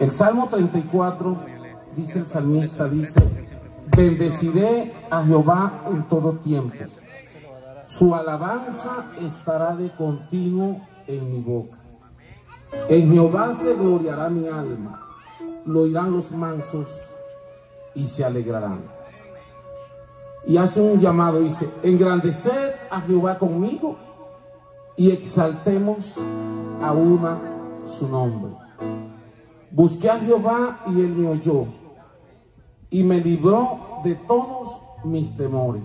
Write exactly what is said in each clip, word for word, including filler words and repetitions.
El Salmo treinta y cuatro, dice el salmista, dice: bendeciré a Jehová en todo tiempo, su alabanza estará de continuo en mi boca. En Jehová se gloriará mi alma, lo oirán los mansos y se alegrarán. Y hace un llamado, dice: engrandeced a Jehová conmigo y exaltemos a una su nombre. Busqué a Jehová y él me oyó y me libró de todos mis temores.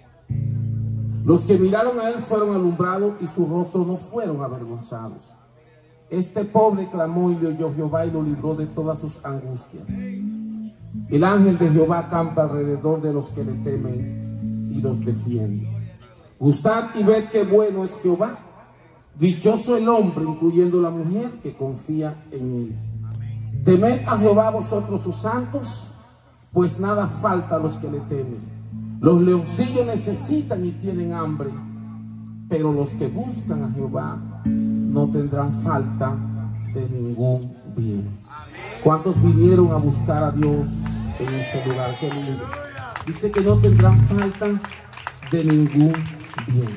Los que miraron a él fueron alumbrados y su rostro no fueron avergonzados. Este pobre clamó y le oyó Jehová y lo libró de todas sus angustias. El ángel de Jehová acampa alrededor de los que le temen y los defiende. Gustad y ved qué bueno es Jehová. Dichoso el hombre, incluyendo la mujer, que confía en él. Temed a Jehová vosotros sus santos, pues nada falta a los que le temen. Los leoncillos necesitan y tienen hambre, pero los que buscan a Jehová no tendrán falta de ningún bien. ¿Cuántos vinieron a buscar a Dios en este lugar? Qué lindo. Dice que no tendrán falta de ningún bien.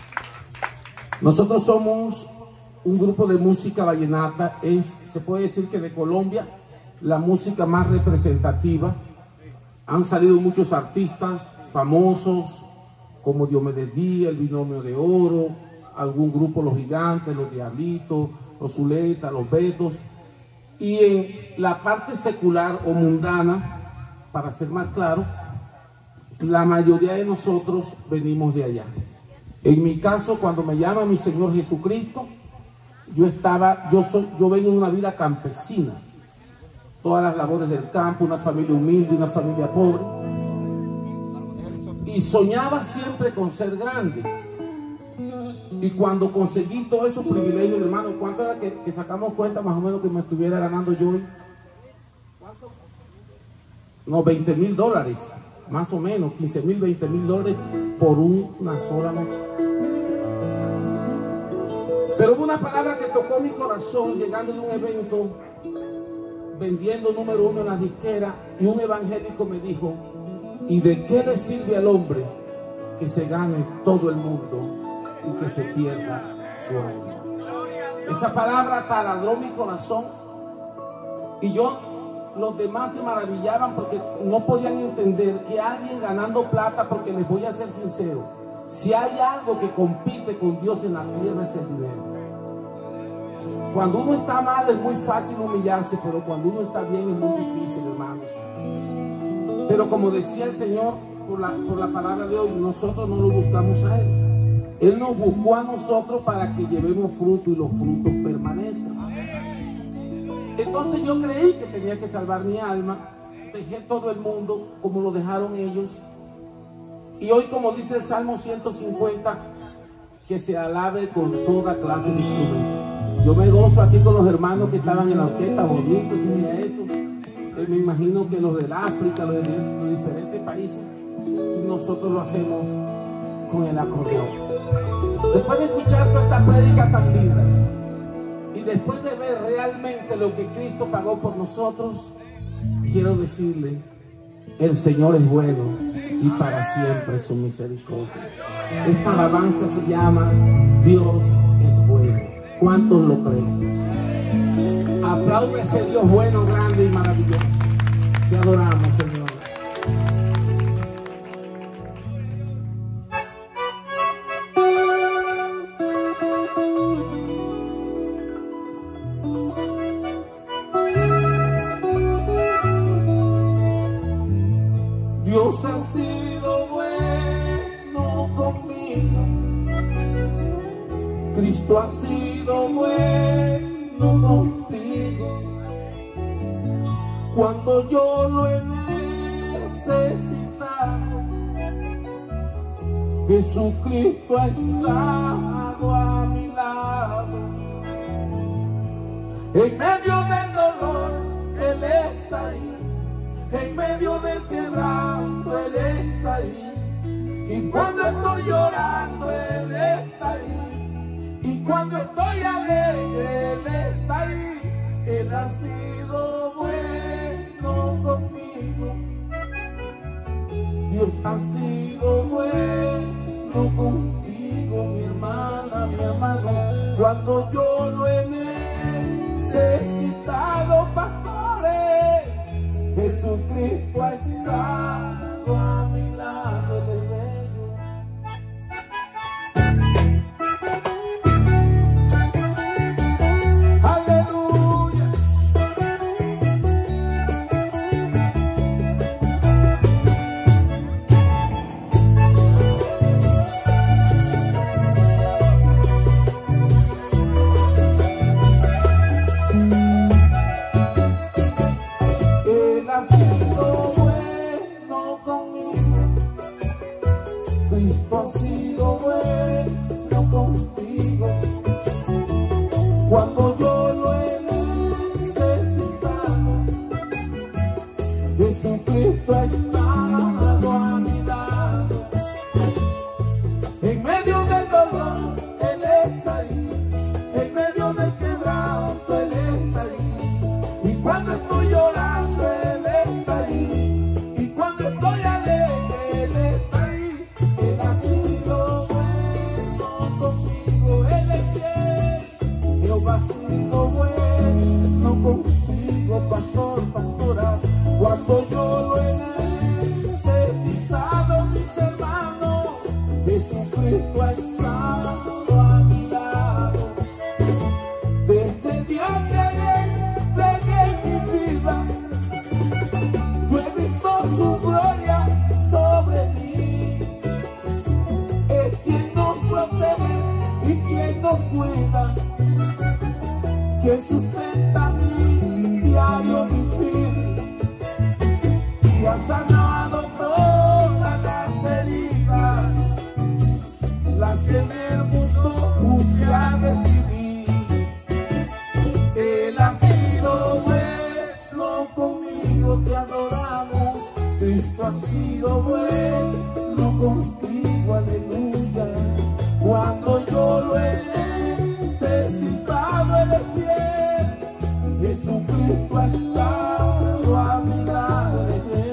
Nosotros somos un grupo de música vallenata. Es, se puede decir que de Colombia, la música más representativa. Han salido muchos artistas famosos como Diomedes Díaz, el Binomio de Oro, algún grupo, Los Gigantes, Los Diablitos, Los Zuletas, Los Betos. Y en la parte secular o mundana, para ser más claro, la mayoría de nosotros venimos de allá. En mi caso, cuando me llama mi Señor Jesucristo, yo estaba, yo soy, yo vengo de una vida campesina, todas las labores del campo, una familia humilde, una familia pobre, y soñaba siempre con ser grande. Y cuando conseguí todos esos privilegios, hermano, ¿cuánto era que, que sacamos cuenta más o menos que me estuviera ganando yo hoy? ¿Cuánto? No, veinte mil dólares, más o menos, quince mil, veinte mil dólares por una sola noche. Pero hubo una palabra que tocó mi corazón llegando de un evento, vendiendo número uno en las disqueras, y un evangélico me dijo: ¿y de qué le sirve al hombre que se gane todo el mundo y que se pierda su alma? Esa palabra taladró mi corazón, y yo, los demás se maravillaban porque no podían entender que alguien ganando plata, porque les voy a ser sincero, si hay algo que compite con Dios en la tierra es el dinero. Cuando uno está mal es muy fácil humillarse, pero cuando uno está bien es muy difícil, hermanos. Pero como decía el Señor por la, por la palabra de hoy, nosotros no lo buscamos a Él. Él nos buscó a nosotros para que llevemos fruto y los frutos permanezcan. Entonces yo creí que tenía que salvar mi alma. Dejé todo el mundo como lo dejaron ellos. Y hoy, como dice el Salmo ciento cincuenta, que se alabe con toda clase de instrumentos. Yo me gozo aquí con los hermanos que estaban en la orquesta, bonitos y eso. Eh, me imagino que los del África, los de los diferentes países, y nosotros lo hacemos con el acordeón. Después de escuchar toda esta prédica tan linda, y después de ver realmente lo que Cristo pagó por nosotros, quiero decirle: el Señor es bueno y para siempre su misericordia. Esta alabanza se llama Dios es bueno. ¿Cuántos lo creen? Aplaude a ese Dios bueno, grande y maravilloso. Te adoramos, Señor. Dios ha sido bueno conmigo. Cristo ha sido bueno contigo. Cuando yo lo he necesitado, Jesucristo ha estado a mi lado. En medio del dolor, Él está ahí. En medio del quebranto, Él está ahí. Y cuando estoy llorando, Él está ahí. Y cuando estoy alegre, Él está ahí. Él ha sido ha sido bueno contigo, mi hermana, mi hermano, cuando yo lo he necesitado, pastores, Jesucristo ha estado a mi lado, Él es bello. Aleluya. Él ha sido bueno conmigo, Cristo ha sido bueno contigo, cuando yo lo he necesitado, Jesucristo ha estado a mi lado, en medio del dolor, Él está ahí, en medio del quebranto, Él está ahí, y cuando estoy llorando, Él está ahí, y cuando estoy alegre, Él está ahí. Él ha sido bueno conmigo, Él es fiel. Jehová ha sido bueno contigo, pastor, pastora, cuando yo lo he necesitado, mis hermanos, Jesucristo ha estado a mi lado. Desde el día que entregué mi vida, yo he visto su gloria sobre mí. Es quien nos protege y quien nos cuida, quien sustenta mi diario vivir, y ha sanado todas las heridas, las que en el mundo ya recibí. Él ha sido bueno conmigo, te adoramos. Cristo ha sido bueno contigo, aleluya. Cuando yo lo he necesitado, Él es fiel. Jesucristo ha estado a mi lado, Él es fiel.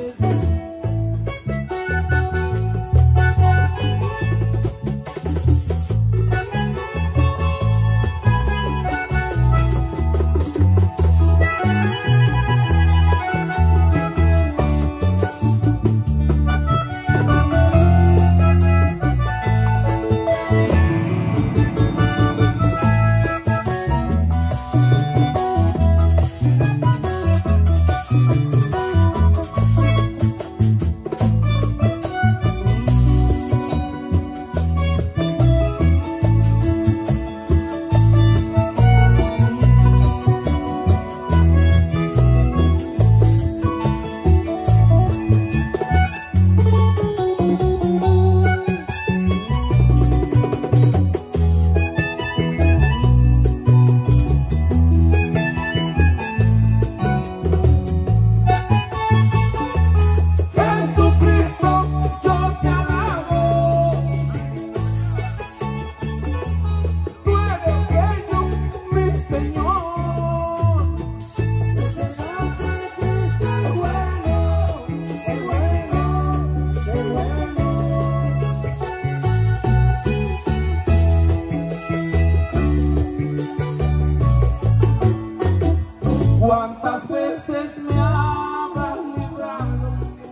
¿Cuántas veces me habrás librado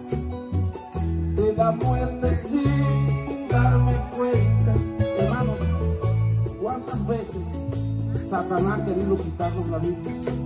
de la muerte sin darme cuenta? Hermanos, ¿cuántas veces Satanás ha querido quitarnos la vida?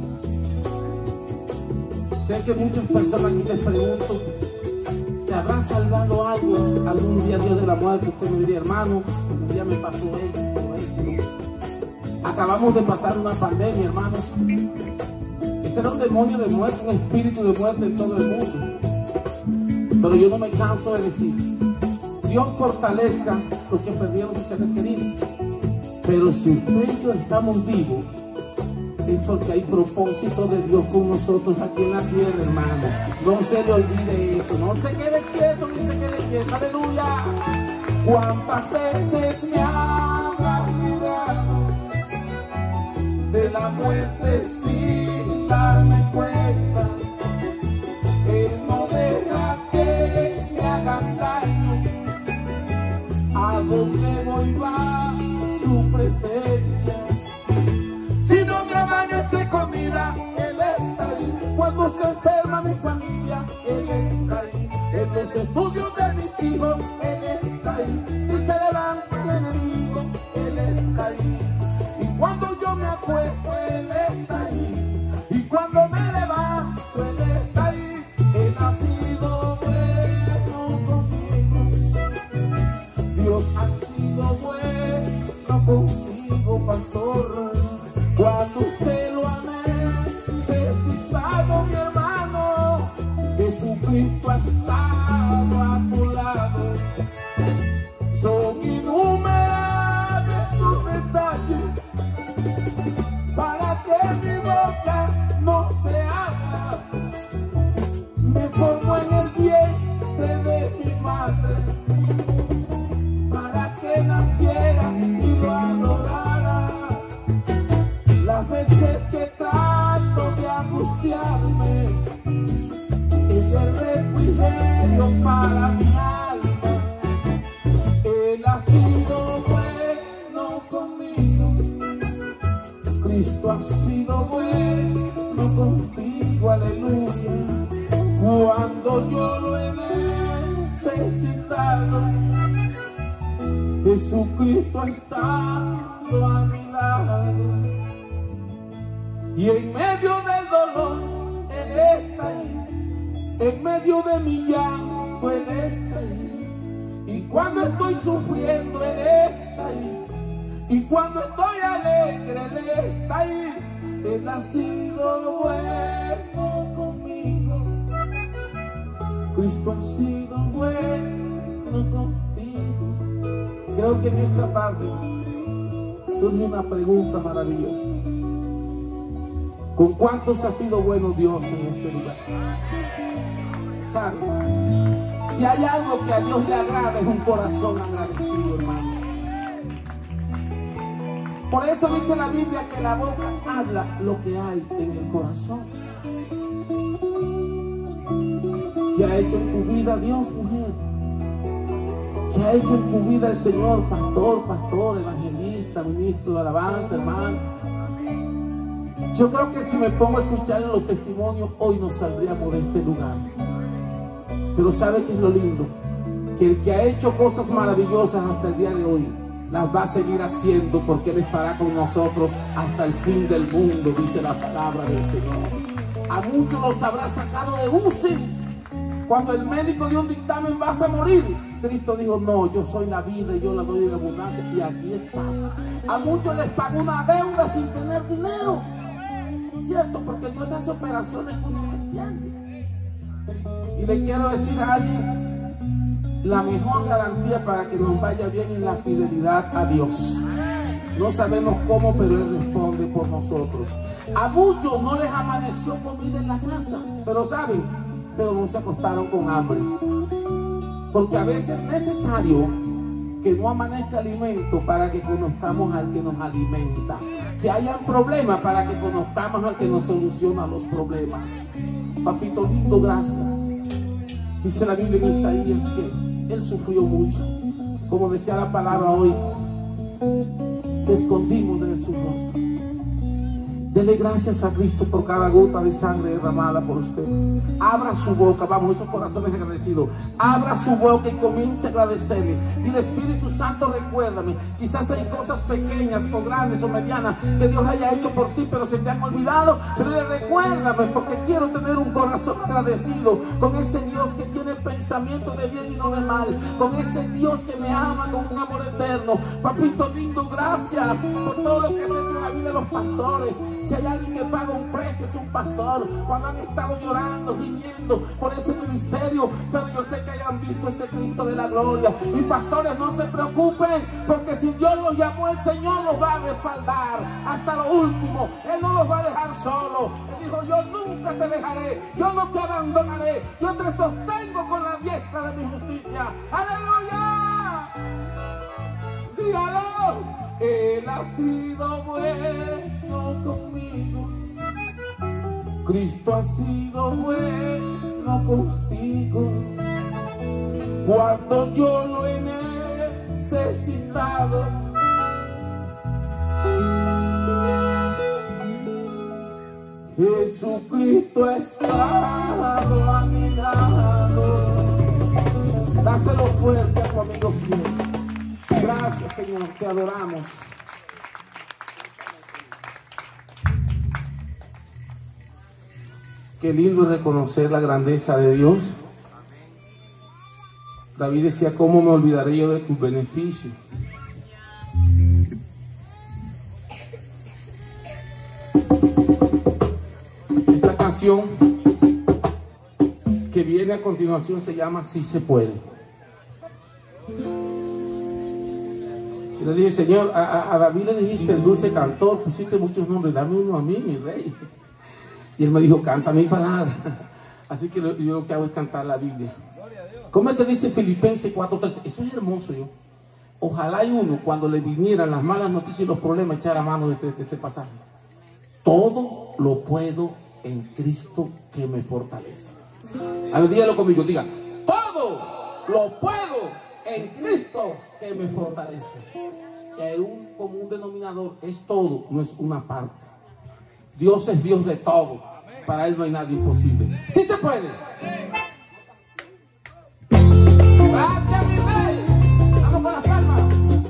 Sé que muchas personas aquí les pregunto, ¿te habrá salvado algo algún día Dios de la muerte? Usted me diría, hermano, un día me pasó esto, esto. Acabamos de pasar una pandemia, hermanos. Ese era un demonio de muerte, un espíritu de muerte en todo el mundo. Pero yo no me canso de decir, Dios fortalezca los que perdieron sus seres queridos. Pero si usted y yo estamos vivos, es porque hay propósito de Dios con nosotros aquí en la tierra, hermano. No se le olvide eso, no se quede quieto ni se quede quieto, aleluya. ¿Cuántas veces me habrás librado de la muerte sin darme cuenta? Él no deja que me hagan daño. presencia. Si no me amanece comida, Él está ahí. Cuando se enferma mi familia, Él está ahí. En los estudios de mis hijos, Él está ahí. Si se levanta el enemigo, Él está ahí. Y cuando yo me acuesto, Él está ahí. Y cuando me levanto, Él está ahí. Él ha sido bueno conmigo. Dios ha sido bueno conmigo, pastor. Cuando usted lo ha necesitado, mi hermano, Jesucristo ha estado a tu lado. Son innumerables sus detalles para que mi boca no se abra. Me formó en el vientre de mi madre para que naciera y lo adorara. Las veces que trato de angustiarme, Él es refrigerio para mi alma. Él ha sido bueno conmigo. Cristo ha sido bueno contigo, aleluya. Cuando yo lo he necesitado, Jesucristo ha estado a mi lado. Y en medio del dolor, Él está ahí. En medio de mi llanto, Él está ahí. Y cuando estoy sufriendo, Él está ahí. Y cuando estoy alegre, Él está ahí. Él ha sido bueno conmigo. Cristo ha sido bueno contigo. Creo que en esta tarde surge una pregunta maravillosa. ¿Con cuántos ha sido bueno Dios en este lugar? ¿Sabes? Si hay algo que a Dios le agrada, es un corazón agradecido, hermano. Por eso dice la Biblia que la boca habla lo que hay en el corazón. ¿Qué ha hecho en tu vida Dios, mujer? ¿Qué ha hecho en tu vida el Señor, pastor, pastor, evangelista, ministro de alabanza, hermano? Yo creo que si me pongo a escuchar los testimonios, hoy nos saldríamos de este lugar. Pero ¿sabe qué es lo lindo? Que el que ha hecho cosas maravillosas hasta el día de hoy, las va a seguir haciendo, porque Él estará con nosotros hasta el fin del mundo, dice la palabra del Señor. A muchos los habrá sacado de U C I. Cuando el médico dio un dictamen, vas a morir, Cristo dijo, no, yo soy la vida y yo la doy en abundancia, y aquí estás. A muchos les pagó una deuda sin tener dinero, ¿cierto? Porque Dios hace operaciones que uno no entiende. Y le quiero decir a alguien, la mejor garantía para que nos vaya bien es la fidelidad a Dios. No sabemos cómo, pero Él responde por nosotros. A muchos no les amaneció comida en la casa, pero saben, pero no se acostaron con hambre. Porque a veces es necesario que no amanezca alimento para que conozcamos al que nos alimenta. Que hayan problemas para que conozcamos al que nos soluciona los problemas. Papito lindo, gracias. Dice la Biblia en Isaías que Él sufrió mucho. Como decía la palabra hoy, te escondimos de su rostro. Dele gracias a Cristo por cada gota de sangre derramada por usted. Abra su boca, vamos, esos corazones agradecidos. Abra su boca y comience a agradecerle. Dile, Espíritu Santo, recuérdame. Quizás hay cosas pequeñas o grandes o medianas que Dios haya hecho por ti, pero se te han olvidado. Pero dile, recuérdame, porque quiero tener un corazón agradecido con ese Dios que tiene pensamiento de bien y no de mal. Con ese Dios que me ama con un amor eterno. Papito lindo, gracias por todo lo que has hecho en la vida de los pastores. Si hay alguien que paga un precio, es un pastor. Cuando han estado llorando, gimiendo por ese ministerio, pero yo sé que hayan visto ese Cristo de la gloria. Y pastores, no se preocupen, porque si Dios los llamó, el Señor los va a respaldar hasta lo último. Él no los va a dejar solo. Él dijo, yo nunca te dejaré, yo no te abandonaré, yo te sostengo con la diestra de mi justicia. ¡Aleluya! Dígalo. Él ha sido bueno conmigo. Cristo ha sido bueno contigo. Cuando yo lo he necesitado, Jesucristo ha estado a mi lado. Dáselo fuerte a tu amigo fiel. Gracias, Señor, te adoramos. Qué lindo es reconocer la grandeza de Dios. David decía, ¿cómo me olvidaré yo de tus beneficios? Esta canción que viene a continuación se llama Sí se puede. Y le dije, Señor, a, a David le dijiste el dulce cantor, pusiste muchos nombres, dame uno a mí, mi rey. Y él me dijo, canta mi palabra. Así que lo, yo lo que hago es cantar la Biblia. ¿Cómo es que dice Filipenses cuatro trece? Eso es hermoso, yo. Ojalá y uno, cuando le vinieran las malas noticias y los problemas, echara mano de este, de este pasaje. Todo lo puedo en Cristo que me fortalece. A ver, dígalo conmigo, diga, todo lo puedo en Cristo que me fortalece. Y hay un común denominador, es todo, no es una parte. Dios es Dios de todo. Para Él no hay nada imposible. ¡Sí se puede! ¡Gracias, mi rey! ¡Vamos con las palmas!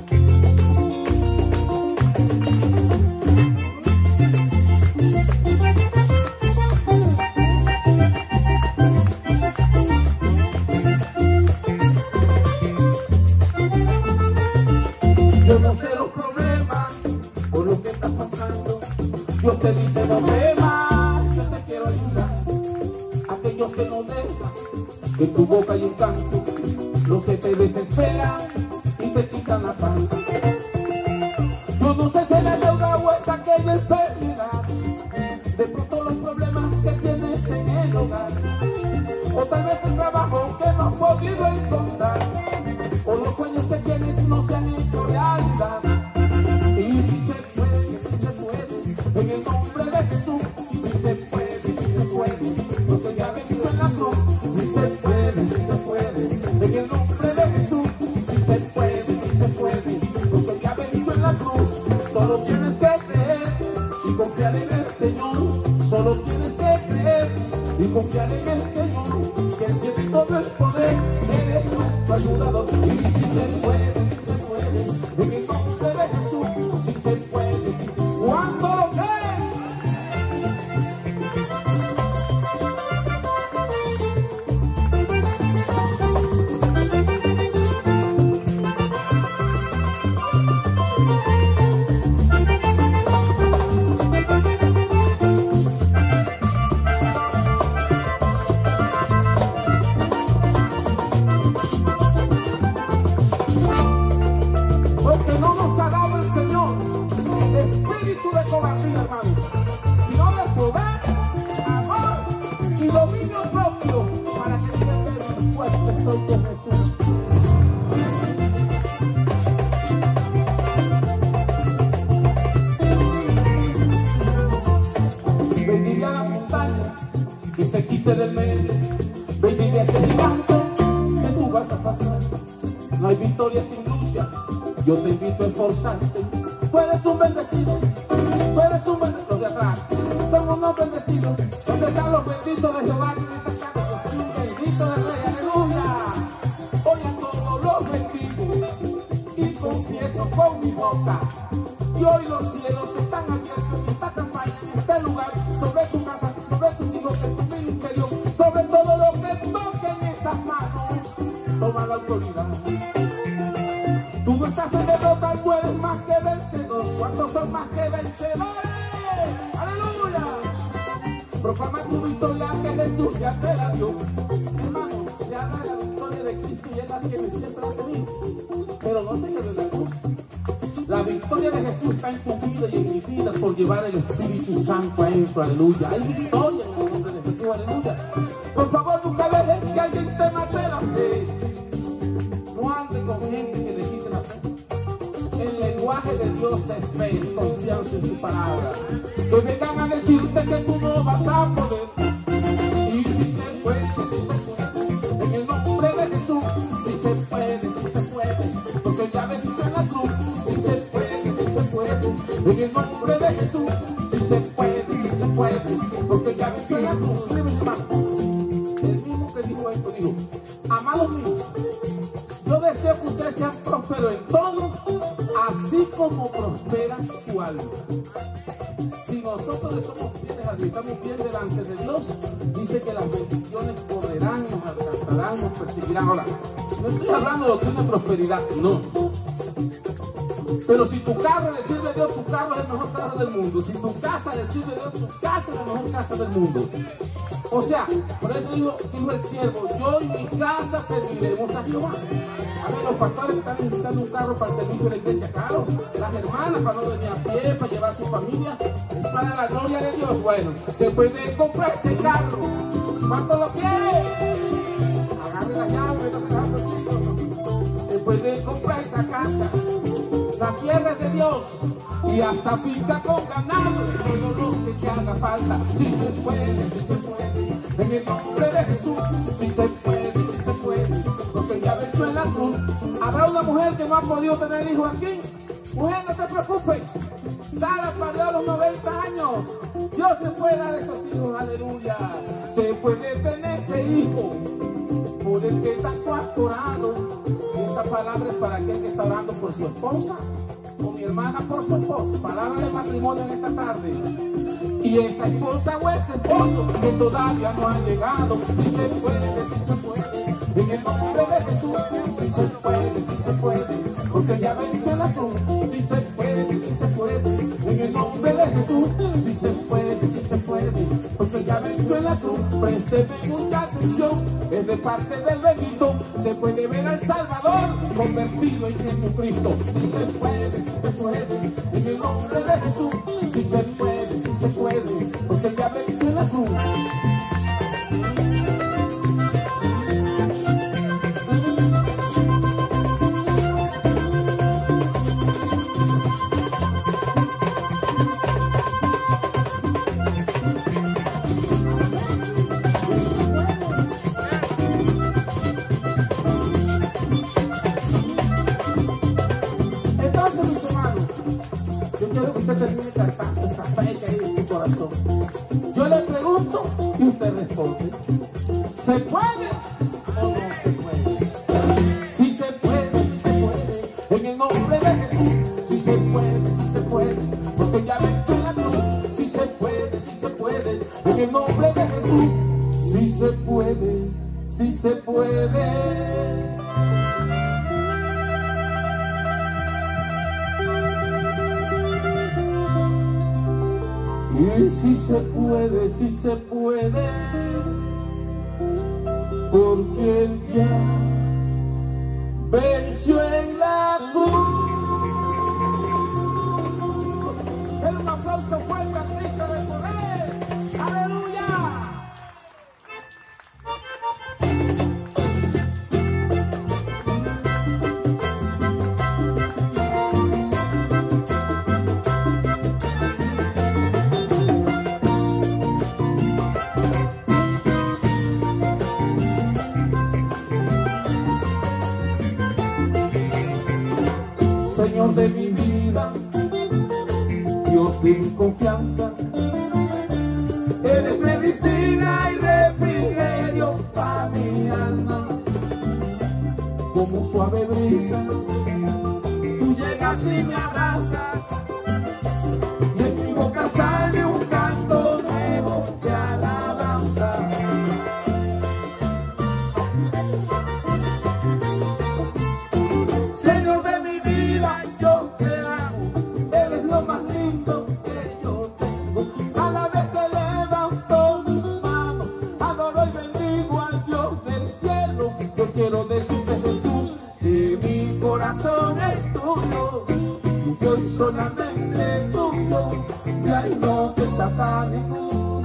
Yo no sé los problemas o lo que está pasando. Dios te dice no temas, yo te quiero ayudar. Aquellos que no dejan en tu boca hay un canto, los que te desesperan y te quitan la paz. Yo no sé si la deuda o es aquella enfermedad, de pronto los problemas que tienes en el hogar, o tal vez el trabajo que no has podido encontrar, o los sueños que tienes no se han hecho realidad. Y si se puede, si se puede, en el nombre de Jesús, si se puede, si se puede, lo que ya venció en la cruz, si se puede, si se puede, en el nombre de Jesús, si se puede, si se puede, lo que ya venció en la cruz, solo tienes que creer y confiar en el Señor, solo tienes que creer y confiar en el Señor, que Él tiene todo el poder, eres tu ayudador, y si se puede, si se puede, en el nombre de Jesús, si se puede, si ¿cuánto lo crees? Porque no nos ha dado el Señor espíritu de cobardía, hermanos, sino de poder, amor y dominio propio, para que sean fuertes soy de Jesús. Bendiga la montaña que se quite del medio, bendiga ese gigante que tú vas a pasar. No hay victoria sin lucha, yo te invito a esforzarte. Tú eres un bendecido, tú eres un bendecido. Los de atrás somos unos bendecidos. ¿Dónde están los benditos de Jehová que me están cantando? Yo soy un bendito de Rey, aleluya. Hoy a todos los bendigo y confieso con mi boca que hoy los cielos están abiertos en esta campaña, en este lugar, sobre tu casa, sobre tus hijos, en tu ministerio, sobre todo lo que toquen esas manos. Toma la autoridad. Tú no estás en derrota, tú eres más que vencedor. ¿Cuántos son más que vencedores? ¡Aleluya! Proclama tu victoria que Jesús ya te la dio. Hermanos, se habla de la victoria de Cristo y Él la tiene, siempre la ha tenido. Pero no se quede en la cruz. La victoria de Jesús está en tu vida y en mi vida por llevar el Espíritu Santo adentro, aleluya. Hay victoria en el nombre de Jesús, aleluya. Por favor, nunca dejes que alguien te mate la fe. No ande con gente que le quite la fe. El lenguaje de Dios es fe y confianza en su palabra. Que vengan a decirte que tú no vas a poder. Y si se puede, si se puede, en el nombre de Jesús, si se puede, si se puede, porque ya venció en la cruz, si se puede, si se puede, en el nombre de Jesús, si se puede, si se puede. la cruz. Mire, mi hermano, el mismo que dijo esto, dijo: amados míos, yo deseo que ustedes sean prósperos en todo, así como prospera su alma. Si nosotros le somos fieles a Dios, estamos bien delante de Dios, dice que las bendiciones correrán, nos alcanzarán, nos perseguirán. Ahora, no estoy hablando de doctrina de prosperidad, no. Pero si tu carro le sirve a Dios, tu carro es el mejor carro del mundo. Si tu casa le sirve a Dios, tu casa es la mejor casa del mundo. O sea, por eso dijo, dijo el siervo: yo y mi casa serviremos a Jehová. A ver, los pastores están necesitando un carro para el servicio de la iglesia, claro. Las hermanas para no venir a pie, para llevar a su familia, es para la gloria de Dios. Bueno, se puede comprar ese carro. ¿Cuánto lo quiere? Agarre la llave, no se la haga. Se puede comprar esa casa. La tierra es de Dios y hasta finca con ganado, todo lo que te haga falta. Si se puede, si se puede, en el nombre de Jesús. Si se puede, si se puede, porque ya venció en la cruz. Habrá una mujer que no ha podido tener hijos aquí. Mujer, no te preocupes. Sara parió a los noventa años. Dios te puede dar esos hijos, aleluya. Se puede tener ese hijo por el que tanto has orado. Esta palabra es para aquel que está orando por su esposa, o mi hermana por su esposo. Palabra de matrimonio en esta tarde. Y esa esposa o ese esposo que todavía no ha llegado. Si se puede, si se puede, en el nombre de Jesús. Si se puede, si se puede, porque ya venció la cruz. Si se puede, si se puede, en el nombre de Jesús. Si se puede, si se puede, porque ya venció la cruz. Présteme mucha atención, es de parte del Benito. Se puede ver al Salvador convertido en Jesucristo. Si se puede, si se puede, en el nombre de Jesús. Si se puede, si se puede, porque ya venció la cruz. Termine cantando esta fe que hay en su corazón. Yo le pregunto y usted responde: ¿se puede o no se puede? Si se puede, si se puede, en el nombre de Jesús. Si se puede, si se puede, porque ya venció la cruz. Si se puede, si se puede, en el nombre de Jesús. Si se puede, si se puede. Y si se puede, si se puede, porque Él ya venció en la cruz. Denle un aplauso fuerte a Cristo del poder. ¡Aleluya! Señor de mi vida, Dios de mi confianza, eres medicina y refrigerio para mi alma. Como suave brisa, tú llegas y me abrazas, y en mi boca sale un canto nuevo de alabanza. Señor de mi vida, yo te amo, eres lo más lindo que yo tengo. Cada vez que levanto mis manos, adoro y bendigo al Dios del cielo. Yo quiero decirte, Jesús, que mi corazón es tuyo, tuyo y solamente tuyo, y ahí no te saca ninguno.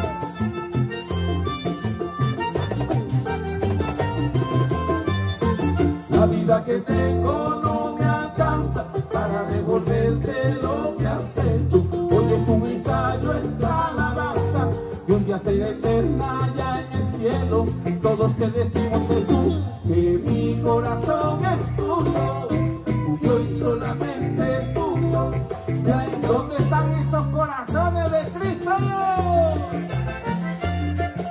La vida que tengo no me alcanza para devolverte lo que has hecho. Hoy es un ensayo en tu alabanza, y un día será eterna allá en el cielo. Todos te decimos, Jesús, que mi corazón es tuyo, tuyo y solamente tuyo. ¿Y ahí dónde están esos corazones de Cristo?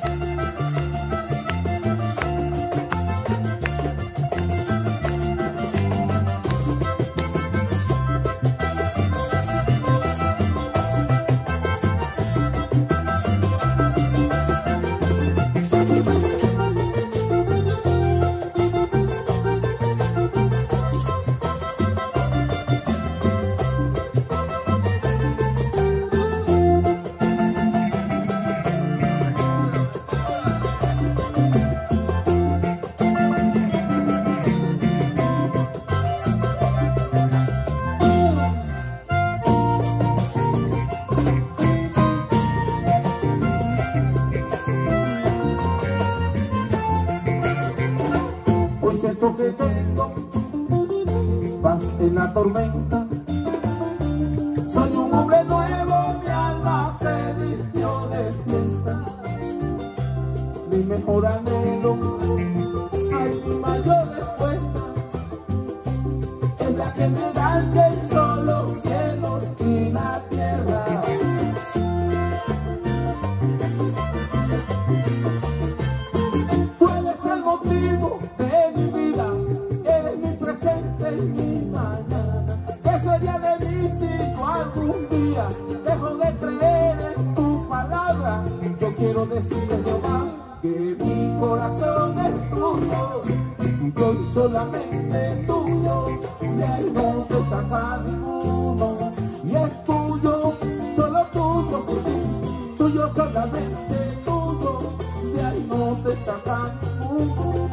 siento que tengo paz en la tormenta. Soy un hombre nuevo, mi alma se vistió de fiesta. Mi mejor anhelo, ay, mi mayor respuesta es la que me das, que hizo los cielos y la tierra. Tú eres el motivo de mi vida, eres mi presente y mi mañana. ¿Qué sería de mí si yo algún día dejo de creer en tu palabra? Yo quiero decirte, Jehová, que mi corazón es tuyo, tuyo y solamente tuyo, de ahí no te saca ninguno, y es tuyo, solo tuyo, Jesús, tuyo solamente tuyo, de ahí no te saca ninguno.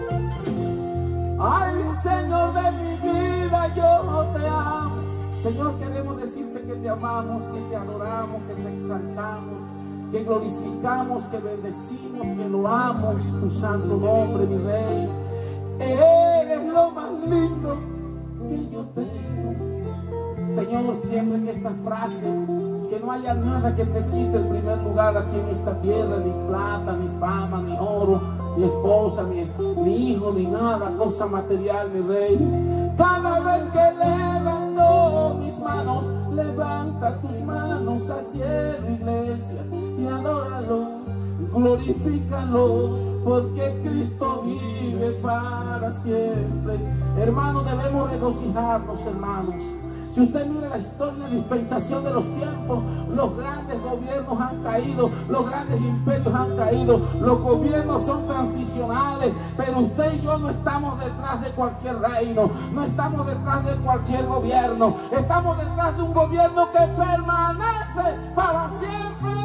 Ay, Señor de mi vida, yo te amo. Señor, queremos decirte que te amamos, que te adoramos, que te exaltamos, que glorificamos, que bendecimos, que loamos tu santo nombre, mi Rey. Eres lo más lindo que yo tengo. Señor, siempre que esta frase, que no haya nada que te quite el primer lugar aquí en esta tierra, ni plata, ni fama, ni oro, ni esposa, ni, ni hijo, ni nada, cosa material, mi Rey. Cada vez que levanto mis manos, levanta tus manos al cielo, iglesia, y adóralo, glorifícalo, porque Cristo vive para siempre. Hermanos, debemos regocijarnos, hermanos. Si usted mira la historia de dispensación de los tiempos, los grandes gobiernos han caído, los grandes imperios han caído, los gobiernos son transicionales, pero usted y yo no estamos detrás de cualquier reino, no estamos detrás de cualquier gobierno, estamos detrás de un gobierno que permanece para siempre.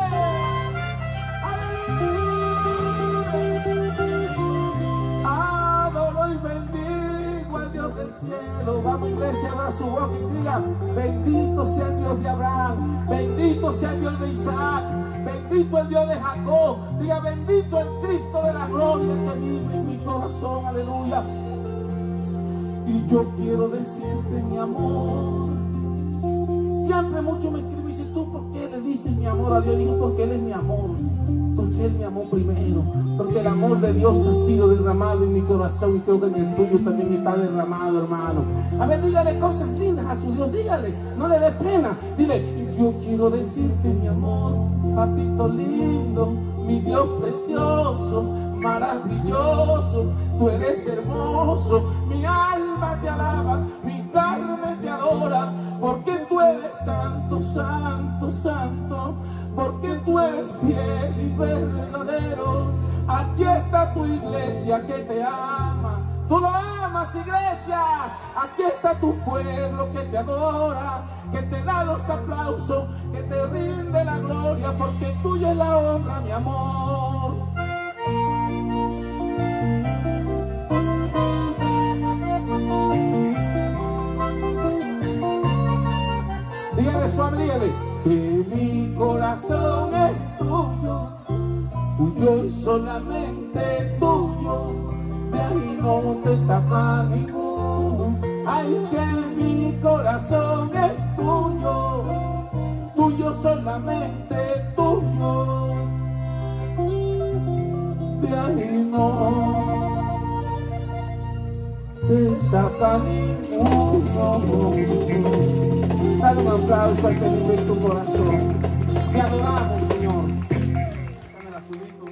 Adoro y bendigo al Dios del cielo. Vamos, iglesia, abra su boca y diga: bendito sea el Dios de Abraham, bendito sea el Dios de Isaac, bendito el Dios de Jacob. Diga: bendito el Cristo de la gloria que vive en mi corazón. Aleluya. Y yo quiero decirte, mi amor, siempre mucho me escriben y dicen: ¿tú por qué le dices mi amor a Dios? Digo: porque Él es mi amor, porque Él me amó primero, porque el amor de Dios ha sido derramado en mi corazón, y creo que en el tuyo también está derramado, hermano. A ver, dígale cosas lindas a su Dios, dígale, no le dé pena, dile: yo quiero decirte, mi amor, papito lindo, mi Dios precioso, maravilloso, tú eres hermoso, mi alma te alaba, mi carne te adora, porque tú eres santo, santo, santo, porque tú eres fiel y verdadero. Aquí está tu iglesia que te ama. Tú lo amas, iglesia. Aquí está tu pueblo que te adora, que te da los aplausos, que te rinde la gloria, porque tuya es la honra, mi amor. Dígale suave, dígale: que mi corazón es tuyo, tuyo y solamente tuyo, de ahí no te saca ninguno. Ay, que mi corazón es tuyo, tuyo solamente tuyo, de ahí no te saca ninguno. Dale un aplauso al que vive en tu corazón. Te adoramos, Señor. Dame la subito.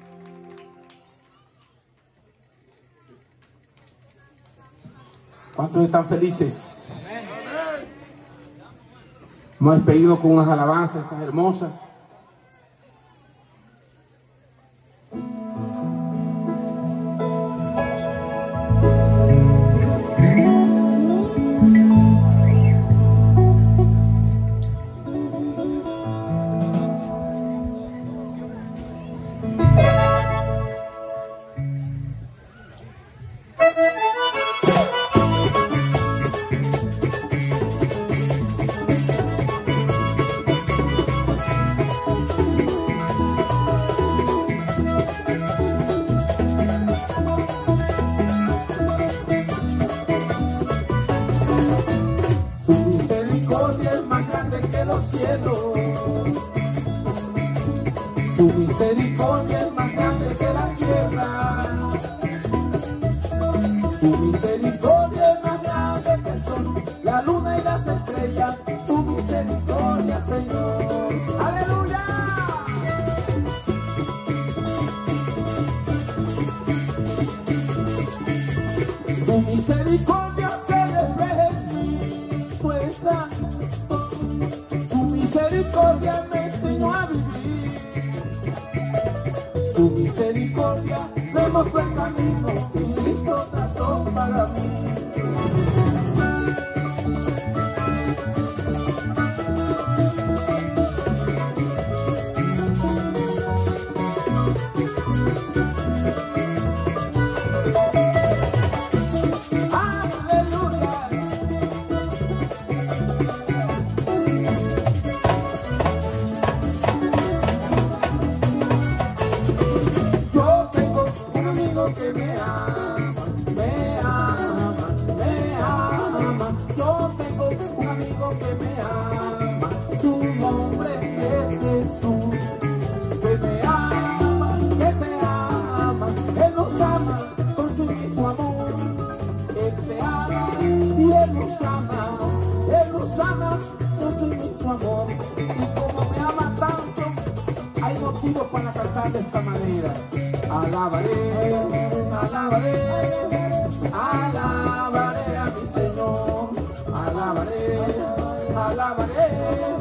¿Cuántos están felices? Hemos despedido con unas alabanzas hermosas. misericordia es más grande que la tierra. Tu misericordia es más grande que el sol, la luna y las estrellas. Tu misericordia, Señor. ¡Aleluya! Tu misericordia se refleja en mí, tú eres santo. Tu misericordia me enseñó a vivir. Tu misericordia me mostró el camino que Cristo trazó para mí. Que me ama, me ama, me ama. Yo tengo un amigo que me ama, su nombre es Jesús. Que me ama, que te ama, Él nos ama con su mismo amor. Él te ama y Él nos ama, Él nos ama con su mismo amor. Y como me ama tanto, hay motivos para cantar de esta manera. Alabaré, alabaré, alabaré a mi Señor. Alabaré, alabaré,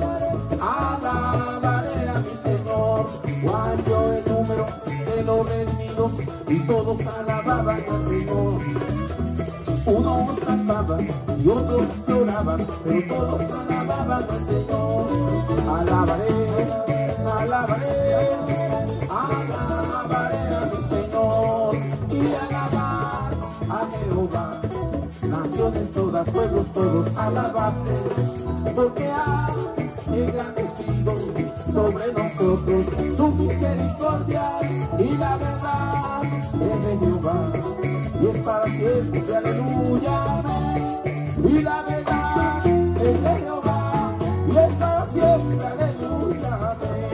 alabaré a mi Señor. Juan dio el número de los redimidos y todos alababan al Señor. Unos cantaban y otros lloraban, pero todos alababan al Señor. Alabaré, alabaré, alabaré a mi Señor y alabar a Jehová. Naciones todas, pueblos todos, alabarte, porque ha engrandecido sobre nosotros su misericordia y la verdad es de Jehová. Y es para siempre, aleluya, amén. Y la verdad es de Jehová, y es para siempre, aleluya, amén.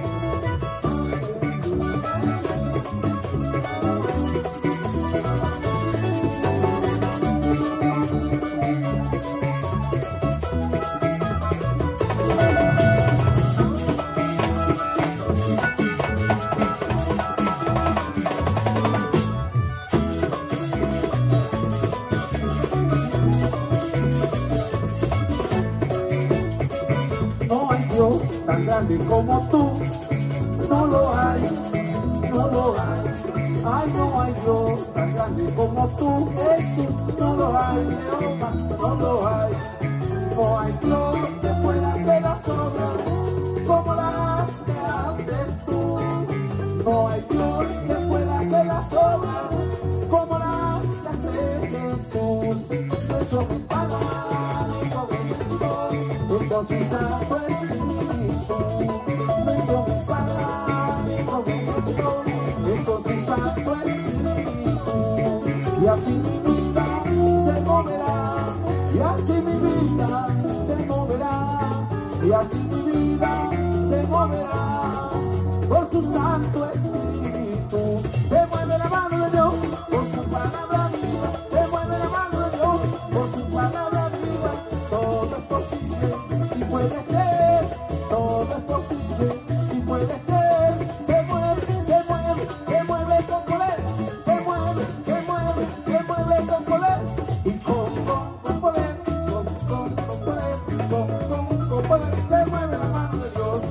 Tan grande como tú, no lo hay, no lo hay. Ay, no hay Dios tan grande como tú, Jesús, no lo hay, Jehová, no lo hay. No hay Dios que pueda hacer las obras como las que haces tú. No hay Dios que pueda hacer las obras como las que hace Jesús. Eso me está dando mi convicción, entonces santo Espíritu. Eso me está dando mi convicción, entonces santo Espíritu. Y así mi vida se moverá, y así mi vida se moverá, y así mi vida se moverá por su santo Espíritu. Se mueve la mano de Dios por su palabra viva, se mueve la mano de Dios por su palabra viva. Todo es posible si puedes creer, todo es posible si puedes creer. Se mueve, se mueve, se mueve con poder, se mueve, se mueve, se mueve con poder. Y con, con, con poder, con, con, con poder, con, con, con poder, se mueve la mano de Dios.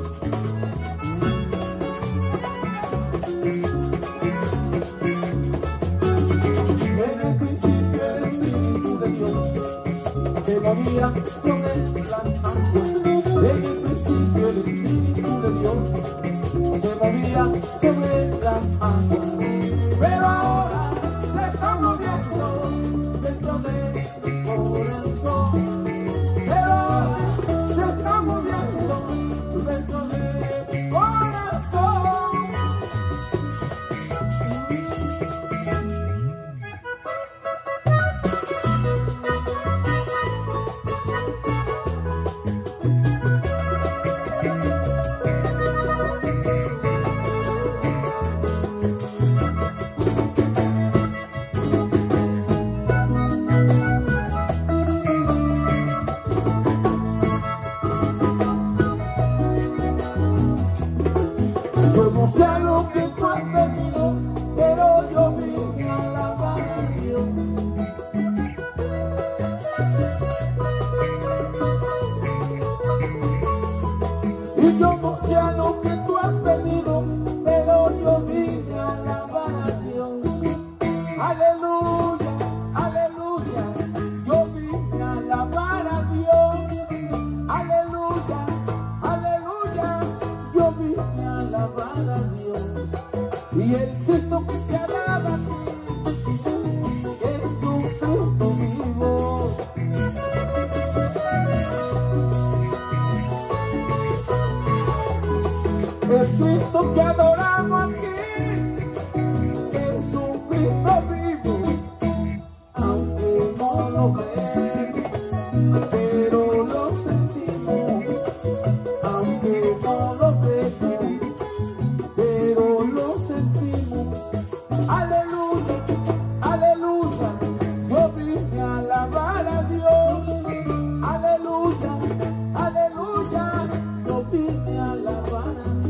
En el principio el Espíritu de Dios se movía sobre las aguas. En el principio el Espíritu de Dios se movía sobre las aguas. Pero ahora se está moviendo dentro de mi corazón. Pero ahora se está moviendo dentro de mi corazón. el Cristo que se alaba aquí, Jesucristo vivo. El Cristo que adoramos aquí, Jesucristo vivo, aunque no lo ven, pero lo sentimos, aunque no lo vemos, pero lo sentimos. Aleluya, aleluya, yo vine a alabar a Dios. Aleluya, aleluya, yo vine a alabar a Dios.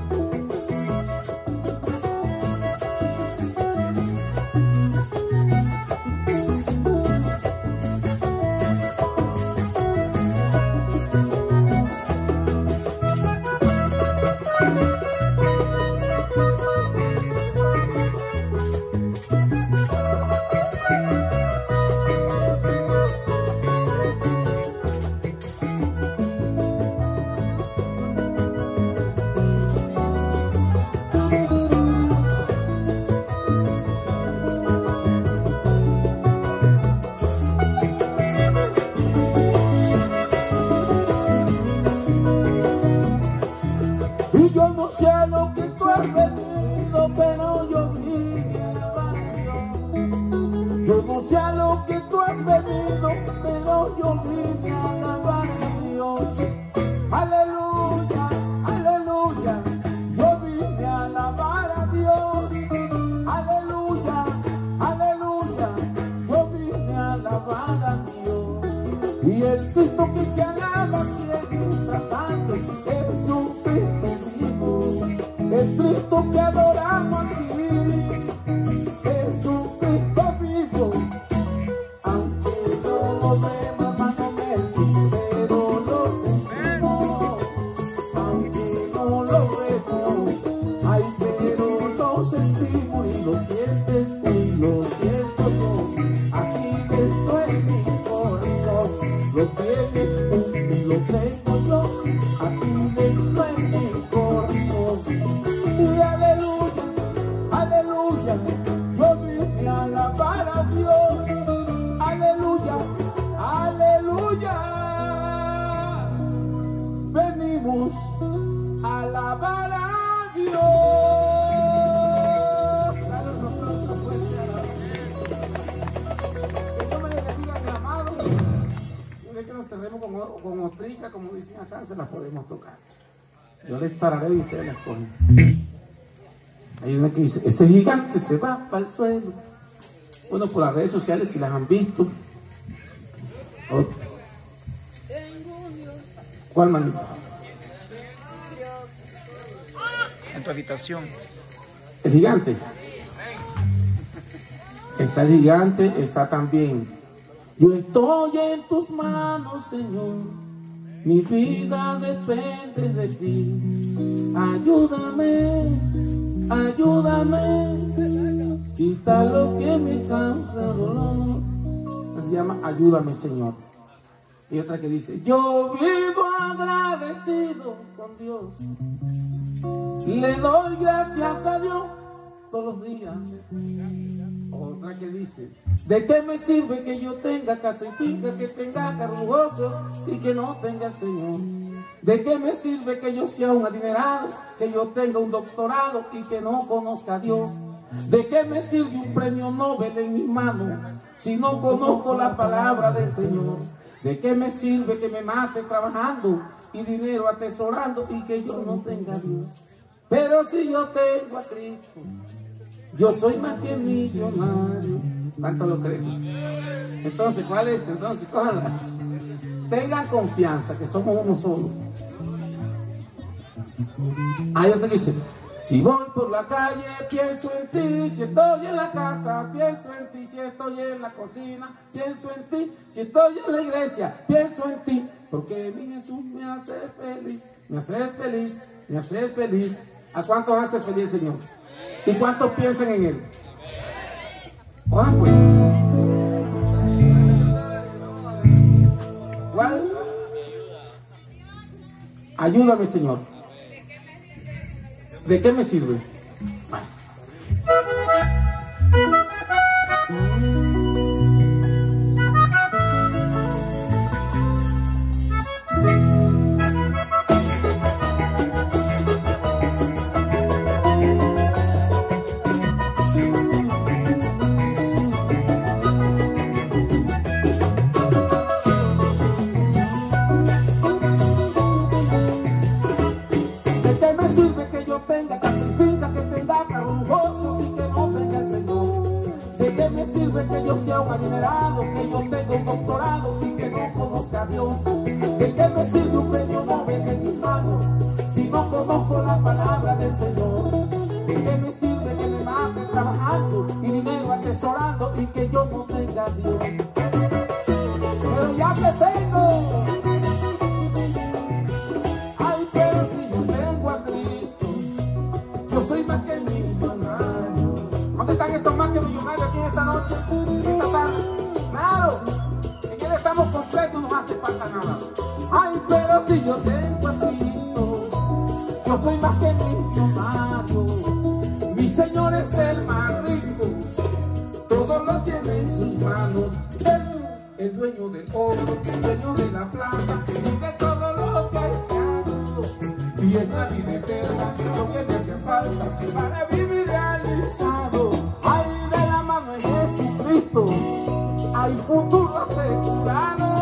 Y yo no sé a lo que tú has venido, pero yo vine a alabar a Dios. Yo no sé a lo que tú has venido, pero yo vine a alabar a Dios. Aleluya, aleluya, yo vine a alabar a Dios. Aleluya, aleluya, yo vine a alabar a Dios. Y el Cristo que se alaba quiere tratando, Jesucristo. El Cristo que adoramos aquí, Jesucristo vivo, aunque no lo vemos, hermano Melvin, pero lo sentimos, aunque no lo vemos, ay, pero lo sentimos y lo sientes y lo siento yo, aquí dentro de mi corazón, lo tienes tú y lo tengo yo, aquí dentro de mi corazón. Aleluya, aleluya, yo vine a alabar a Dios. Aleluya, aleluya, venimos a alabar a Dios. Dale un aplauso fuerte a la Dios. Que Dios me le bendiga, mi amado. Quiere que nos cerremos con, con otrica, como dicen acá, se las podemos tocar. Yo les tararé y ustedes las cogen. Hay una que dice, ese gigante se va para el suelo. Bueno, por las redes sociales, si las han visto. Oh. ¿Cuál, manito? En tu habitación. El gigante. Está el gigante, está también. Yo estoy en tus manos, Señor. Mi vida depende de ti. Ayúdame, ayúdame. Quita lo que me causa dolor. Esa se llama Ayúdame, Señor. Y otra que dice, yo vivo agradecido con Dios. Le doy gracias a Dios todos los días. Otra que dice, ¿de qué me sirve que yo tenga casa y finca, que tenga carros lujosos y que no tenga el Señor? ¿De qué me sirve que yo sea un adinerado, que yo tenga un doctorado y que no conozca a Dios? ¿De qué me sirve un premio Nobel en mis manos si no conozco la palabra del Señor? ¿De qué me sirve que me mate trabajando y dinero atesorando y que yo no tenga a Dios? Pero si yo tengo a Cristo, yo soy más que millonario. ¿Cuánto lo creen? Entonces, ¿cuál es? Entonces, cójanla. Tengan confianza que somos uno solo. Hay otra que dice, si voy por la calle, pienso en ti. Si estoy en la casa, pienso en ti. Si estoy en la cocina, pienso en ti. Si estoy en la iglesia, pienso en ti. Porque mi Jesús me hace feliz, me hace feliz, me hace feliz. ¿A cuántos hace feliz el Señor? ¿Y cuántos piensan en Él? ¿Cuál pues? ¿Cuál? Ayúdame, Señor. ¿De qué me sirve? Bueno, adinerado, que yo tengo un doctorado y que no conozca a Dios. ¿De qué me sirve un premio Nobel en mis manos si no conozco la palabra del Señor? ¿De qué me sirve que me mate trabajando y dinero atesorando y que yo no tenga a Dios? Pero ya que tengo, ay, pero si yo tengo a Cristo, yo soy más que millonario. ¿Dónde están esos más que millonarios aquí en esta noche, en esta tarde? Claro, en Él estamos completos, no nos hace falta nada. Ay, pero si yo tengo a Cristo, yo soy más que millonario. Mi Señor es el más rico, todo lo tiene en sus manos. Él, el dueño del oro, el dueño de la plata, de todo lo que hago. Y es la vida eterna, lo que me hace falta para vivir realizado. Ay, de la mano de Jesucristo hay futuro asegurado.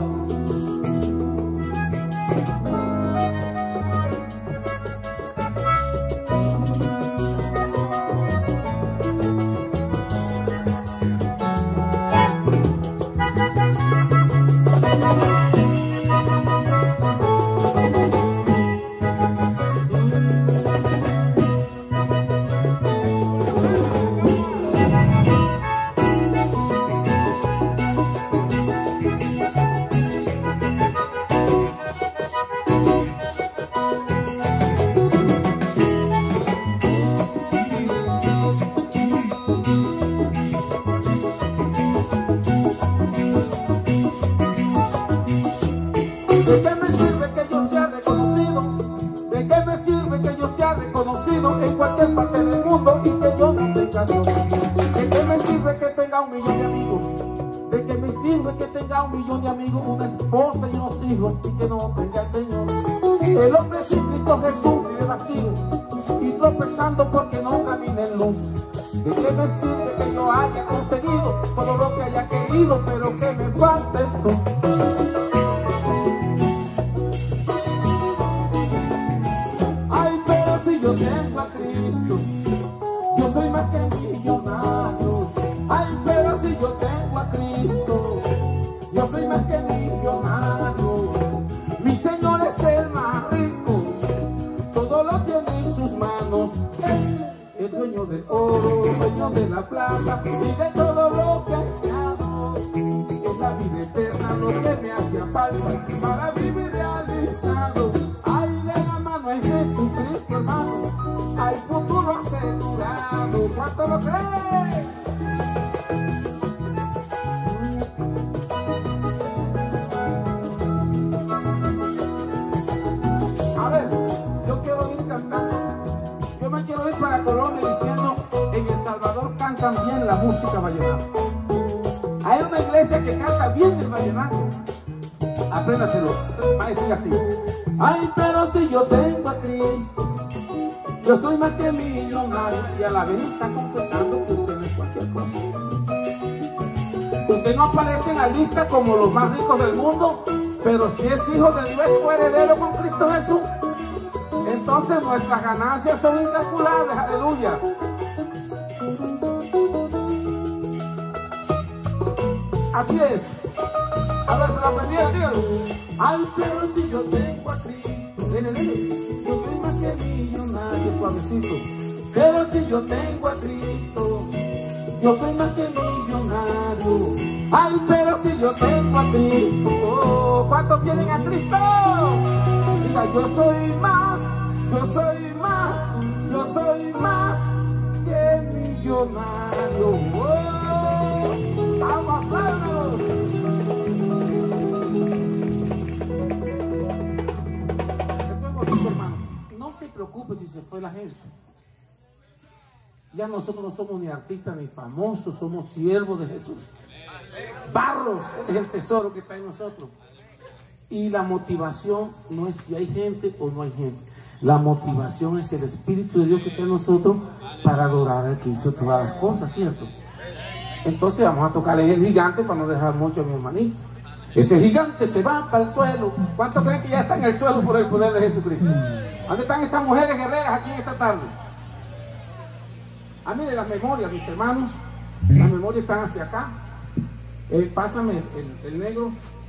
¿De qué me sirve que yo sea reconocido? ¿De qué me sirve que yo sea reconocido en cualquier parte del mundo y que yo no tenga Dios? ¿De qué me sirve que tenga un millón de amigos? ¿De qué me sirve que tenga un millón de amigos, una esposa y unos hijos y que no tenga el Señor? El hombre sin Cristo Jesús vive vacío y tropezando porque no camina en luz. ¿De qué me sirve que yo haya conseguido todo lo que haya querido, pero que me falta esto? Yo tengo a Cristo, yo soy más que millonario. Ay, pero si yo tengo a Cristo, yo soy más que millonario. Mi Señor es el más rico, todo lo tiene en sus manos. Él es dueño del oro, dueño de la plata y de todo lo que amo. Es la vida eterna lo que me hacía falta para vivir realizado. Ay, de la mano es Jesucristo, hermano. Hay futuro asegurado. ¿Cuánto lo cree? A ver, yo quiero ir cantando. Yo me quiero ir para Colombia diciendo, en El Salvador cantan bien la música vallenata. Hay una iglesia que canta bien el vallenato. Apréndaselo, va a decir así. Ay, pero si yo tengo a Cristo, yo soy más que millonario. Y a la vez está confesando que usted no es cualquier cosa. Usted no aparece en la lista como los más ricos del mundo, pero si es hijo de Dios, fue heredero con Cristo Jesús. Entonces nuestras ganancias son incalculables. Aleluya. Así es. A ver, se la aprendieron, díganlo. Ay, pero si yo tengo a Cristo, dele, dele. Yo soy más que millonario, suavecito. Pero si yo tengo a Cristo, yo soy más que millonario. Ay, pero si yo tengo a Cristo, oh, ¿cuántos quieren a Cristo? Diga, yo soy más, yo soy más, yo soy más que millonario. Oh, vamos, vamos. Hermano, no se preocupe si se fue la gente. Ya nosotros no somos ni artistas ni famosos, somos siervos de Jesús. Barros es el tesoro que está en nosotros. Y la motivación no es si hay gente o no hay gente. La motivación es el Espíritu de Dios que está en nosotros para adorar al que hizo todas las cosas, ¿cierto? Entonces vamos a tocarle el gigante para no dejar mucho a mi hermanito. Ese gigante se va para el suelo. ¿Cuántos creen que ya está en el suelo por el poder de Jesucristo? ¿Dónde están esas mujeres guerreras aquí en esta tarde? Ah, miren las memorias, mis hermanos. Las memorias están hacia acá. Eh, pásame el, el, el negro.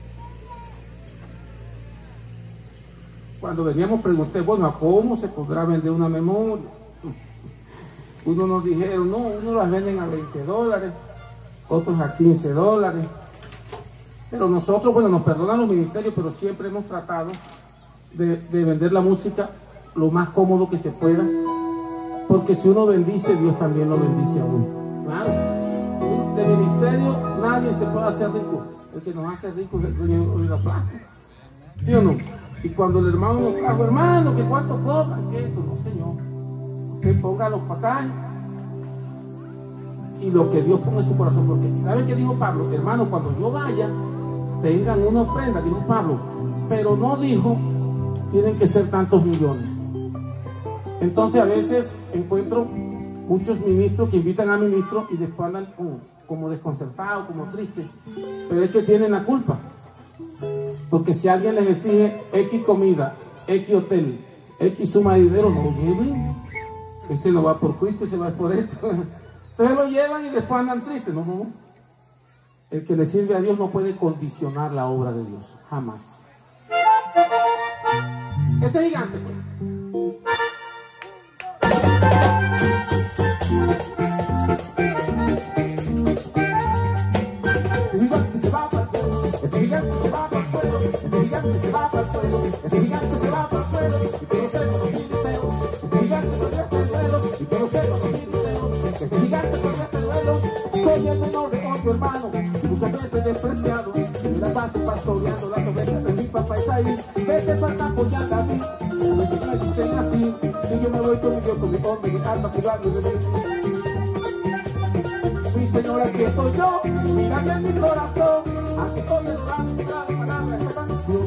Cuando veníamos pregunté, bueno, ¿a cómo se podrá vender una memoria? Unos nos dijeron, no, unos las venden a veinte dólares, otros a quince dólares. Pero nosotros, bueno, nos perdonan los ministerios, pero siempre hemos tratado de, de vender la música lo más cómodo que se pueda. Porque si uno bendice, Dios también lo bendice a uno. Claro. De ministerio nadie se puede hacer rico. El que nos hace rico es el dueño de la plata. ¿Sí o no? Y cuando el hermano nos trajo, hermano, ¿que cuánto cobran? ¿Qué esto? No, señor. Usted ponga los pasajes y lo que Dios ponga en su corazón. Porque, ¿sabe qué dijo Pablo? Hermano, cuando yo vaya, tengan una ofrenda, dijo Pablo. Pero no dijo, tienen que ser tantos millones. Entonces, a veces encuentro muchos ministros que invitan a ministros y después andan como, como desconcertados, como tristes. Pero es que tienen la culpa. Porque si alguien les exige X comida, X hotel, X suma de dinero, no lo lleven. Ese no va por Cristo, ese va por esto. Entonces lo llevan y después andan tristes. No, no, no. El que le sirve a Dios no puede condicionar la obra de Dios. Jamás. Ese gigante, pues. Ese gigante se va para el suelo, ese gigante se va para el suelo, ese gigante se va para el suelo, y que no sepan los filisteos, ese gigante perdió este duelo, y que no sepan los filisteos, ese gigante perdió este duelo. Soy el menor de ocho hermanos, y muchas veces despreciado, y la base pastoreando las ovejas de mi papá Isaí, vete para acá apoyando a mí, a veces me dicen así, si yo me voy con mi Dios, con mi hombre, mi alma, cuidarme de mí. Mi señora, aquí estoy yo, mírate en mi corazón, aquí estoy adorando cada palabra de esta canción.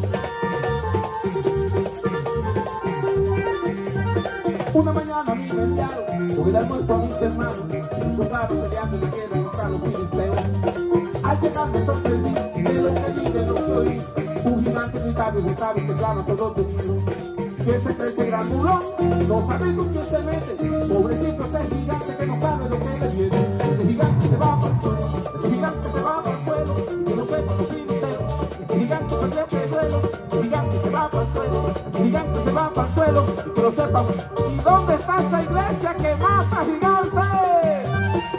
Una mañana a mí me enviaron con el almuerzo a mis hermanos, y jugaron peleando en la guerra contra los filisteos. Al llegar me sorprendí de lo que vi, de lo que oí. Un gigante gritaba y gritaba y temblaba todo temido. Que se crece grandulón, no sabe con quién se mete. Pobrecito ese gigante que no sabe lo que le viene. Ese gigante se va para el suelo, ese gigante se va para el suelo, y que no sepa los filisteos. Ese gigante perdió este duelo, ese gigante se va para el suelo, ese gigante se va para el suelo, y que lo sepan. ¿Y dónde está esa iglesia que mata gigantes?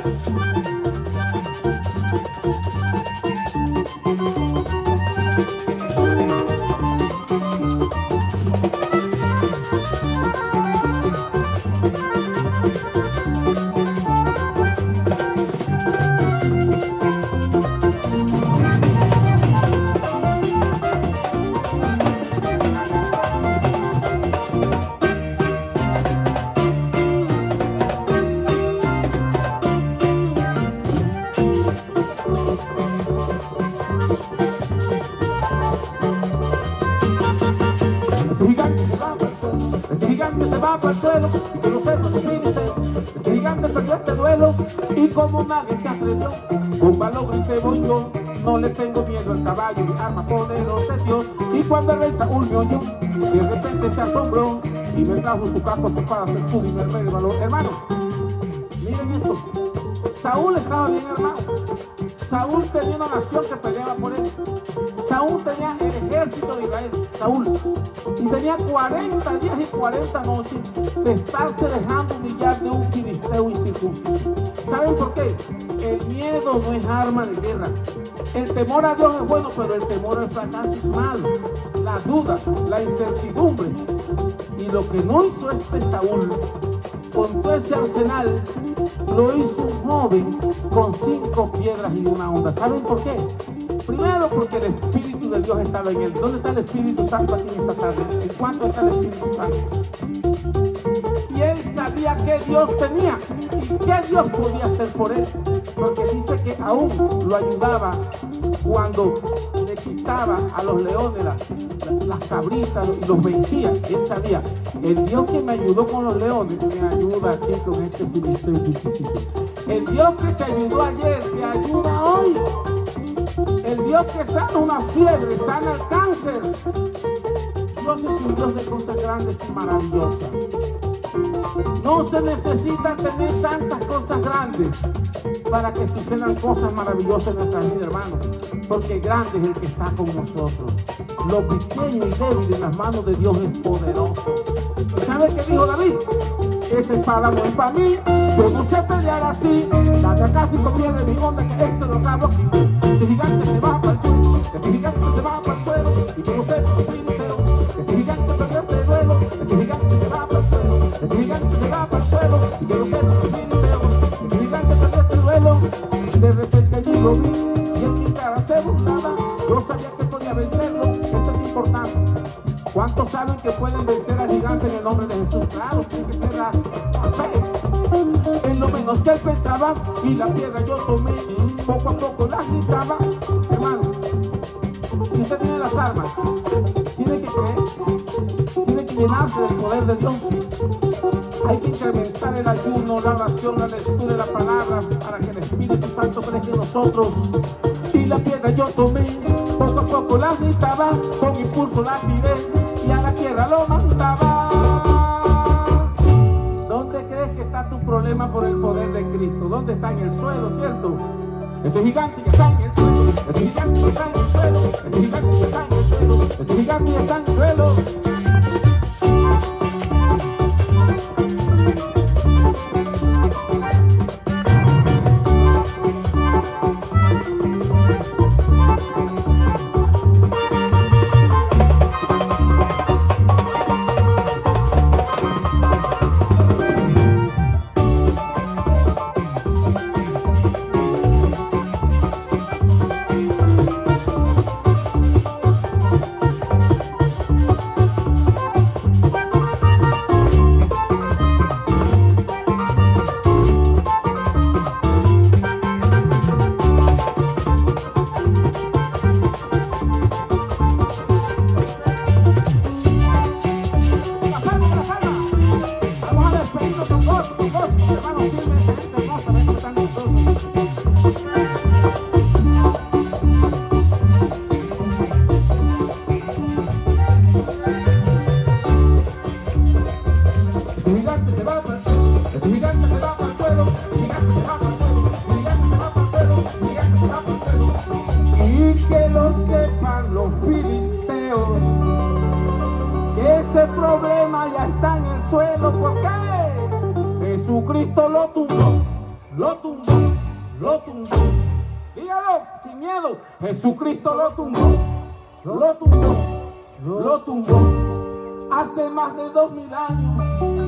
Y que no sepa los filisteos, ese gigante perdió este duelo, y como nadie se atrevió, con valor grité voy yo, no le tengo miedo al caballo, mi arma poderosa es Dios. Y cuando el rey Saúl me oyó, de repente se asombró, y me trajo su casco, su espada, su escudo y me armé de valor. Hermano, miren esto, Saúl estaba bien armado, Saúl tenía una nación que peleaba por él, Saúl tenía el ejército de Israel, Saúl, y tenía cuarenta días y cuarenta noches de estarse dejando humillar de un filisteo incircunciso. ¿Saben por qué? El miedo no es arma de guerra. El temor a Dios es bueno, pero el temor al fracaso es malo. La duda, la incertidumbre. Y lo que no hizo este Saúl, con todo ese arsenal, lo hizo un joven con cinco piedras y una onda. ¿Saben por qué? Primero, porque el Espíritu de Dios estaba en él. ¿Dónde está el Espíritu Santo aquí en esta tarde? ¿En cuánto está el Espíritu Santo? Y él sabía que Dios tenía y qué Dios podía hacer por él. Porque dice que aún lo ayudaba cuando le quitaba a los leones las, las cabritas y los vencía. Y él sabía, el Dios que me ayudó con los leones me ayuda aquí con este filisteo difícil. El Dios que te ayudó ayer te ayuda hoy. El Dios que sana una fiebre, sana el cáncer. Dios es un Dios de cosas grandes y maravillosas. No se necesita tener tantas cosas grandes. para que sucedan cosas maravillosas en nuestra vida, hermano, porque grande es el que está con nosotros. Lo pequeño y débil en las manos de Dios es poderoso. ¿Sabe qué dijo David? Esa espada no es para mí, yo no sé pelear así. Dame acá cinco pies de mi onda, que esto lo acabo aquí. Ese gigante se va para el suelo, ese gigante se va para el suelo, y yo no sé por qué no sé. Ese gigante perdió este duelo, ese gigante se va para el suelo, ese gigante se va para el suelo, y yo no sé por qué no sé. Ese gigante perdió este duelo, y de repente yo lo vi, y en mi cara se burlaba. Yo sabía que podía vencerlo, esto es importante. ¿Cuántos saben que pueden vencer al gigante en el nombre de Jesús? Claro, tiene que ser la fe. En lo menos que él pensaba, y la piedra yo tomé, poco a poco la agitaba. Hermano, si usted tiene las armas, tiene que creer, tiene que llenarse del poder de Dios. Hay que incrementar el ayuno, la oración, la lectura de la palabra, para que el Espíritu Santo crezca en nosotros. Y la piedra yo tomé, poco a poco la agitaba, con impulso la tiré, y a la tierra lo mandaba. ¿Dónde crees que está tu problema por el poder de Cristo? ¿Dónde está? En el suelo, ¿cierto? Ese gigante que está en el suelo, ese gigante que está en el suelo, ese gigante que está en el suelo, ese gigante que está en el suelo. Problema ya está en el suelo. ¿Por qué? Jesucristo lo tumbó, lo tumbó, lo tumbó. Dígalo sin miedo. Jesucristo lo tumbó, lo tumbó, lo tumbó. Hace más de dos mil años,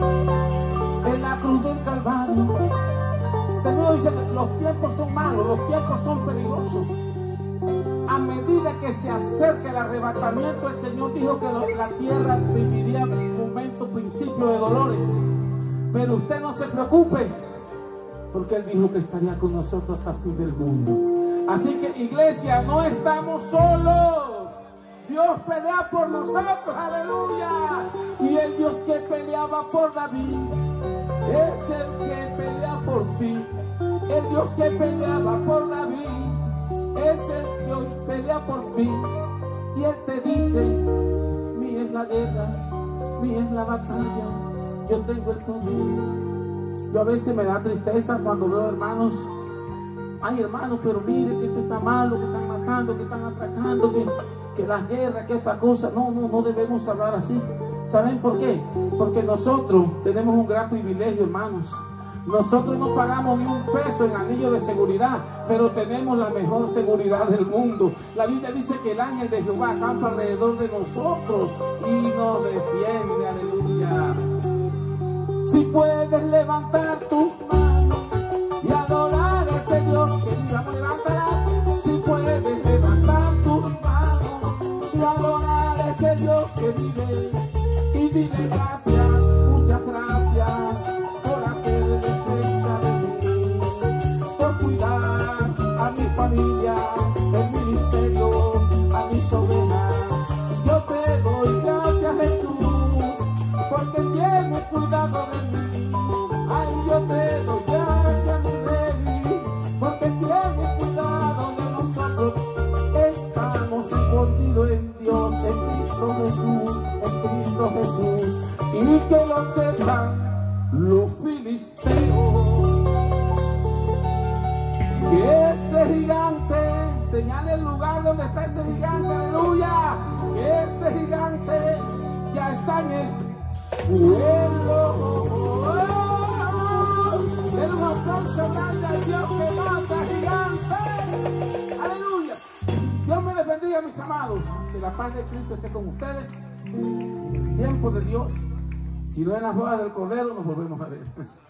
en la cruz del Calvario. Termino dice que los tiempos son malos, los tiempos son peligrosos. A medida que se acerca el arrebatamiento, el Señor dijo que la tierra viviría un momento, principio de dolores. Pero usted no se preocupe, porque Él dijo que estaría con nosotros hasta el fin del mundo. Así que, iglesia, no estamos solos. Dios pelea por nosotros, aleluya. Y el Dios que peleaba por David es el que pelea por ti. El Dios que peleaba por David es el que hoy pelea por ti. Y Él te dice: mía es la guerra, mía es la batalla, yo tengo el poder. Yo a veces me da tristeza cuando veo hermanos: ay hermanos, pero mire que esto está malo, que están matando, que están atracando, que, que las guerras, que esta cosa. No, no, no debemos hablar así. ¿Saben por qué? Porque nosotros tenemos un gran privilegio, hermanos. Nosotros no pagamos ni un peso en anillo de seguridad, pero tenemos la mejor seguridad del mundo. La Biblia dice que el ángel de Jehová acampa alrededor de nosotros y nos defiende, aleluya. Si puedes levantar tus manos y adorar a ese Dios que vive, levántalas. Si puedes levantar tus manos y adorar a ese Dios que vive, y dile gracias, muchas gracias por hacer defensa de mí, por cuidar a mi familia, el ministerio, a mis ovejas. Yo te doy gracias, Jesús, porque tienes cuidado de mí. Ay, yo te señale el lugar donde está ese gigante, aleluya, que ese gigante ya está en el suelo. Den un aplauso grande al Dios que mata gigantes, aleluya. Dios me les bendiga, mis amados, que la paz de Cristo esté con ustedes. En el tiempo de Dios, si no en las bodas del Cordero, nos volvemos a ver.